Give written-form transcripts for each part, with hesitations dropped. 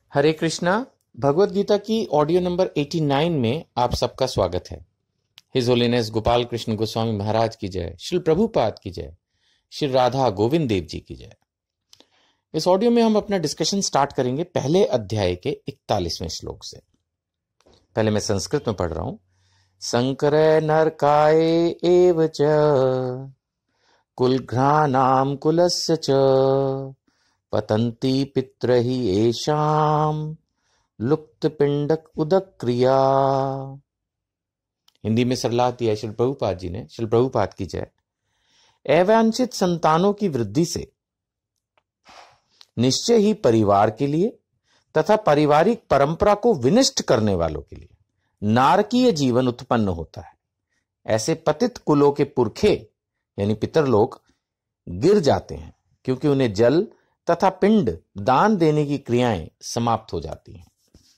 हरे कृष्णा। भगवत गीता की audio number 89 में आप सबका स्वागत है। हिज होलीनेस गोपाल कृष्ण गोस्वामी महाराज की जय, श्री प्रभुपाद की जय, श्री राधा गोविंद देव जी की जय। इस ऑडियो में हम अपना डिस्कशन स्टार्ट करेंगे पहले अध्याय के 41वें श्लोक से। पहले मैं संस्कृत में पढ़ रहा हूं। संकरे नरकाय एव च कुलघ्राणाम कुलस्य च पतंती पितरहि येषाम लुप्त पिंडक उदक क्रिया। हिंदी में सरला दिया श्री प्रभुपाद जी ने। श्री प्रभुपाद की जय। अवांछित संतानों की वृद्धि से निश्चय ही परिवार के लिए तथा पारिवारिक परंपरा को विनष्ट करने वालों के लिए नारकीय जीवन उत्पन्न होता है। ऐसे पतित कुलों के पुरखे यानी पितरलोक गिर जाते हैं क्योंकि उन्हें जल तथा पिंड दान देने की क्रियाएं समाप्त हो जाती हैं।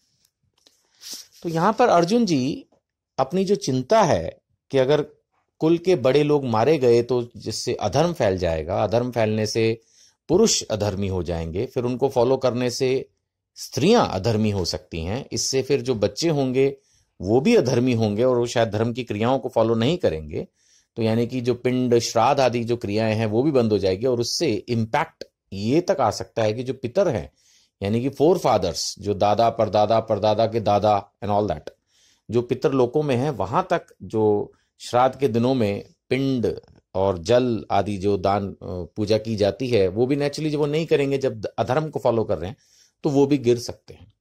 तो यहां पर अर्जुन जी अपनी जो चिंता है कि अगर कुल के बड़े लोग मारे गए तो जिससे अधर्म फैल जाएगा, अधर्म फैलने से पुरुष अधर्मी हो जाएंगे, फिर उनको फॉलो करने से स्त्रियां अधर्मी हो सकती हैं, इससे फिर जो बच्चे होंगे वो भी अधर्मी होंगे और वो शायद धर्म की क्रियाओं को फॉलो नहीं करेंगे। तो यानी कि जो पिंड श्राद्ध आदि जो क्रियाएं हैं वो भी बंद हो जाएगी और उससे इंपैक्ट ये तक आ सकता है कि जो पितर हैं यानी कि फोर फादर्स, जो दादा परदादा परदादा के दादा एंड ऑल दैट, जो पितर लोकों में है वहां तक जो श्राद्ध के दिनों में पिंड और जल आदि जो दान पूजा की जाती है वो भी नेचुरली जब वो नहीं करेंगे, जब अधर्म को फॉलो कर रहे हैं तो वो भी गिर सकते हैं।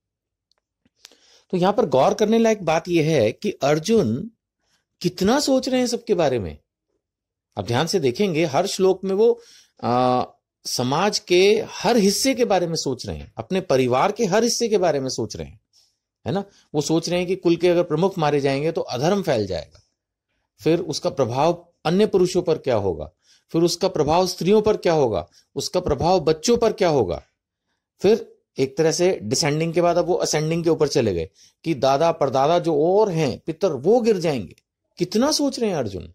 तो यहां पर गौर करने लायक बात यह है कि अर्जुन कितना सोच रहे हैं सबके बारे में। अब ध्यान से देखेंगे हर श्लोक में वो समाज के हर हिस्से के बारे में सोच रहे हैं, अपने परिवार के हर हिस्से के बारे में सोच रहे हैं, है ना। वो सोच रहे हैं कि कुल के अगर प्रमुख मारे जाएंगे तो अधर्म फैल जाएगा, फिर उसका प्रभाव अन्य पुरुषों पर क्या होगा, फिर उसका प्रभाव स्त्रियों पर क्या होगा, उसका प्रभाव बच्चों पर क्या होगा। फिर एक तरह से डिसेंडिंग के बाद अब वो असेंडिंग के ऊपर चले गए कि दादा परदादा जो और हैं पितर वो गिर जाएंगे। कितना सोच रहे हैं अर्जुन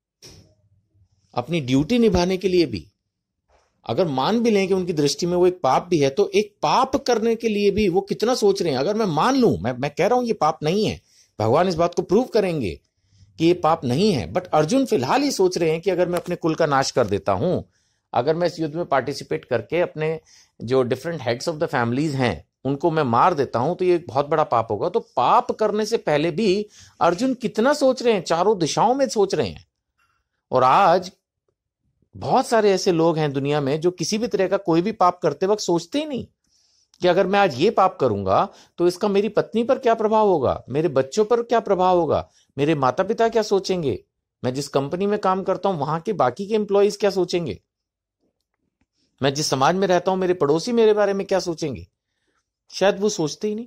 अपनी ड्यूटी निभाने के लिए भी। अगर मान भी लें कि उनकी दृष्टि में वो एक पाप भी है तो एक पाप करने के लिए भी वो कितना सोच रहे हैं। अगर मैं मान लूं, मैं कह रहा हूं ये पाप नहीं है, भगवान इस बात को प्रूव करेंगे कि ये पाप नहीं है, बट अर्जुन फिलहाल ही सोच रहे हैं कि अगर मैं अपने कुल का नाश कर देता हूं, अगर मैं इस युद्ध में पार्टिसिपेट करके अपने जो different heads of the families हैं उनको मैं मार देता हूं तो ये एक बहुत बड़ा पाप होगा। तो पाप करने से पहले भी अर्जुन कितना सोच रहे हैं, चारों दिशाओं में सोच रहे हैं। और आज बहुत सारे ऐसे लोग हैं दुनिया में जो किसी भी तरह का कोई भी पाप करते वक्त सोचते ही नहीं कि अगर मैं आज ये पाप करूंगा तो इसका मेरी पत्नी पर क्या प्रभाव होगा, मेरे बच्चों पर क्या प्रभाव होगा, मेरे माता पिता क्या सोचेंगे, मैं जिस कंपनी में काम करता हूं वहां के बाकी के एम्प्लॉइज क्या सोचेंगे, मैं जिस समाज में रहता हूं मेरे पड़ोसी मेरे बारे में क्या सोचेंगे। शायद वो सोचते ही नहीं।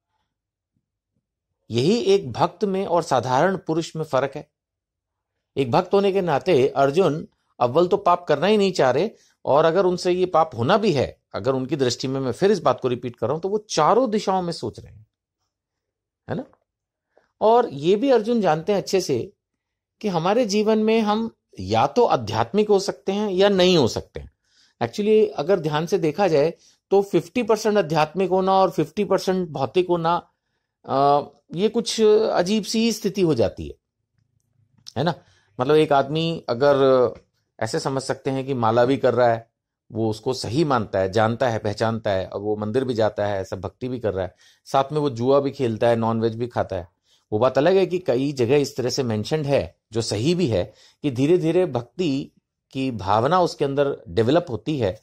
यही एक भक्त में और साधारण पुरुष में फर्क है। एक भक्त होने के नाते अर्जुन अव्वल तो पाप करना ही नहीं चाह रहे, और अगर उनसे ये पाप होना भी है, अगर उनकी दृष्टि में, मैं फिर इस बात को रिपीट कर रहा हूं, तो वो चारों दिशाओं में सोच रहे हैं, है ना। और ये भी अर्जुन जानते हैं अच्छे से कि हमारे जीवन में हम या तो आध्यात्मिक हो सकते हैं या नहीं हो सकते हैं। एक्चुअली अगर ध्यान से देखा जाए तो 50% आध्यात्मिक होना और 50% भौतिक होना, ये कुछ अजीब सी स्थिति हो जाती है ना। मतलब एक आदमी अगर ऐसे समझ सकते हैं कि माला भी कर रहा है, वो उसको सही मानता है, जानता है, पहचानता है, और वो मंदिर भी जाता है, सब भक्ति भी कर रहा है, साथ में वो जुआ भी खेलता है, नॉनवेज भी खाता है। वो बात अलग है कि कई जगह इस तरह से मेंशन्ड है, जो सही भी है, कि धीरे धीरे भक्ति की भावना उसके अंदर डेवलप होती है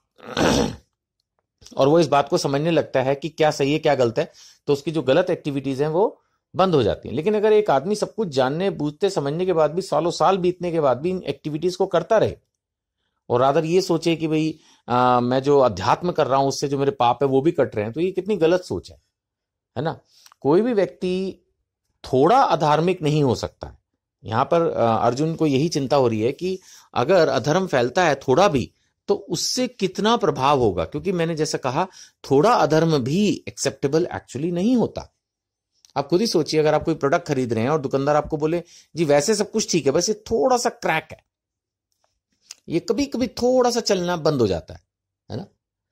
और वो इस बात को समझने लगता है कि क्या सही है क्या गलत है, तो उसकी जो गलत एक्टिविटीज हैं वो बंद हो जाती है। लेकिन अगर एक आदमी सब कुछ जानने बूझते समझने के बाद भी, सालों साल बीतने के बाद भी इन एक्टिविटीज को करता रहे और अगर ये सोचे कि भाई मैं जो अध्यात्म कर रहा हूं उससे जो मेरे पाप है वो भी कट रहे हैं, तो ये कितनी गलत सोच है ना। कोई भी व्यक्ति थोड़ा अधार्मिक नहीं हो सकता है। यहां पर अर्जुन को यही चिंता हो रही है कि अगर अधर्म फैलता है थोड़ा भी तो उससे कितना प्रभाव होगा, क्योंकि मैंने जैसा कहा थोड़ा अधर्म भी एक्सेप्टेबल एक्चुअली नहीं होता। आप खुद ही सोचिए, अगर आप कोई प्रोडक्ट खरीद रहे हैं और दुकानदार आपको बोले जी वैसे सब कुछ ठीक है, बस ये थोड़ा सा क्रैक है, ये कभी कभी थोड़ा सा चलना बंद हो जाता है ना।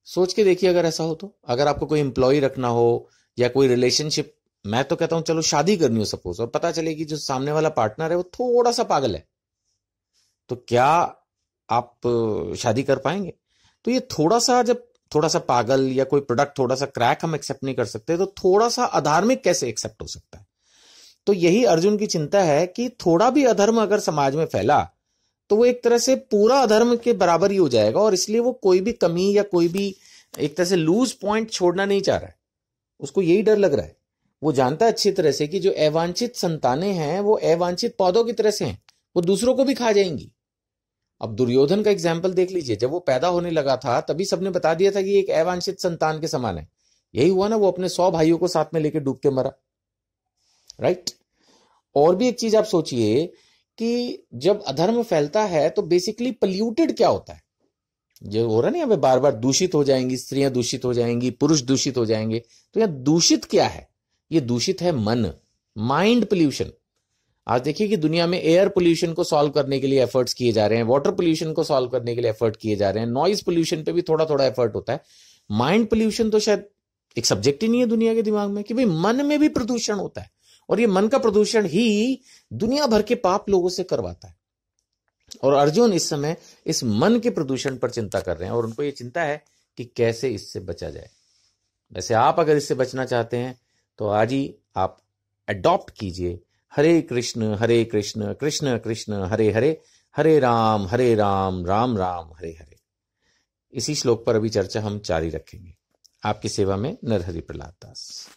सोच के देखिए अगर ऐसा हो तो, अगर आपको कोई एम्प्लॉय रखना हो या कोई रिलेशनशिप, मैं तो कहता हूं चलो शादी करनी हो सपोज, और पता चले कि जो सामने वाला पार्टनर है वो थोड़ा सा पागल है, तो क्या आप शादी कर पाएंगे? तो ये थोड़ा सा, जब थोड़ा सा पागल या कोई प्रोडक्ट थोड़ा सा क्रैक हम एक्सेप्ट नहीं कर सकते, तो थोड़ा सा अधार्मिक कैसे एक्सेप्ट हो सकता है? तो यही अर्जुन की चिंता है कि थोड़ा भी अधर्म अगर समाज में फैला तो वो एक तरह से पूरा अधर्म के बराबर ही हो जाएगा, और इसलिए वो कोई भी कमी या कोई भी एक तरह से लूज पॉइंट छोड़ना नहीं चाह रहा है। उसको यही डर लग रहा है। वो जानता है अच्छी तरह से कि जो अवांछित संतानें हैं वो अवांछित पौधों की तरह से हैं, वो दूसरों को भी खा जाएंगी। अब दुर्योधन का एग्जाम्पल देख लीजिए, जब वो पैदा होने लगा था तभी सबने बता दिया था कि एक अवांछित संतान के समान है। यही हुआ ना, वो अपने 100 भाइयों को साथ में लेकर डूब के मरा, राइट। और भी एक चीज आप सोचिए कि जब अधर्म फैलता है तो बेसिकली पोल्यूटेड क्या होता है? जो हो रहा नहीं, अबे बार बार दूषित हो जाएंगी, स्त्रियां दूषित हो जाएंगी, पुरुष दूषित हो जाएंगे। तो यहां दूषित क्या है? ये दूषित है मन, माइंड पोल्यूशन। आज देखिए कि दुनिया में एयर पोल्यूशन को सॉल्व करने के लिए एफर्ट्स किए जा रहे हैं, वाटर पोल्यूशन को सॉल्व करने के लिए एफर्ट किए जा रहे हैं, नॉइज पोल्यूशन पे भी थोड़ा थोड़ा एफर्ट होता है। माइंड पोल्यूशन तो शायद एक सब्जेक्ट ही नहीं है दुनिया के दिमाग में कि भाई मन में भी प्रदूषण होता है, और ये मन का प्रदूषण ही दुनिया भर के पाप लोगों से करवाता है। और अर्जुन इस समय इस मन के प्रदूषण पर चिंता कर रहे हैं, और उनको ये चिंता है कि कैसे इससे बचा जाए। वैसे आप अगर इससे बचना चाहते हैं तो आज ही आप अडॉप्ट कीजिए हरे कृष्ण कृष्ण कृष्ण हरे हरे, हरे राम राम राम हरे हरे। इसी श्लोक पर अभी चर्चा हम जारी रखेंगे। आपकी सेवा में नरहरि प्रहलाद दास।